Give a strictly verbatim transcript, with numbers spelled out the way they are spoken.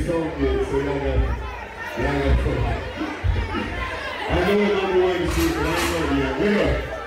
this song is, so y'all got, y'all got fun. I know what number one is, but I don't know yet. Here we go.